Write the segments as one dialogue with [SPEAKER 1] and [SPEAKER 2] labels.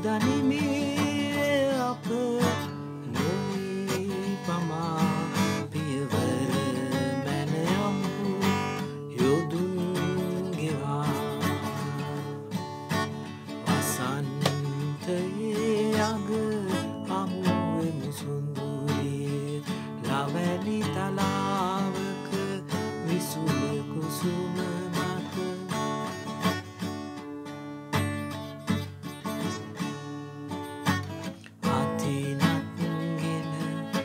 [SPEAKER 1] දනිමේ අප නොවී පමා පියවර මැන යමු යොදුන් ගෙවා වසන්තයේ අග හමුවෙමු සුන්දුරිය ලවැලි තලාවක විසුම කුසුම මත අතිනත්ගෙන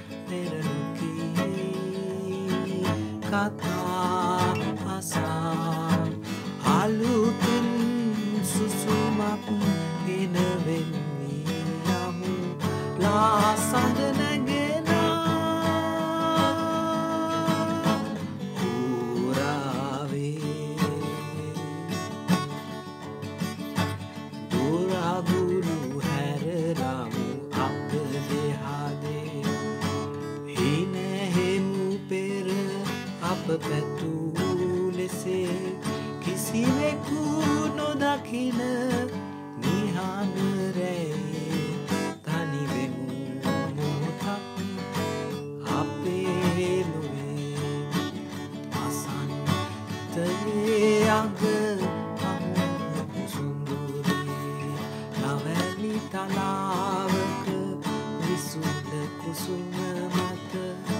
[SPEAKER 1] පෙරනුකී කතා අසා අලුතින් සුසුමක් ගෙනවෙන්නී යමු ලාසඳ නැගෙන දුරගුරු හැරරමු අප දෙහාදේ හිනහෙමු පෙර අප පැතූ ලෙසේ කිසිවෙකු නොදකින නිහන රැයේ තනිවෙමු මොහොතක් අපේ ලොවේ වසන්තයේ අග ලවැලි තලාවක විසුඳ කුසුම මත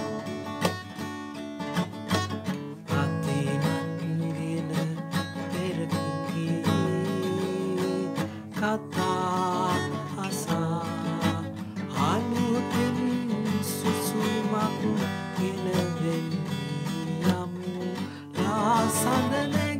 [SPEAKER 1] අතිනන්ගෙන පෙරකිකී කතා අසා අලුතින් සුසුමක් ගෙනවෙන්නී යමු ලාසඳ නැගෙන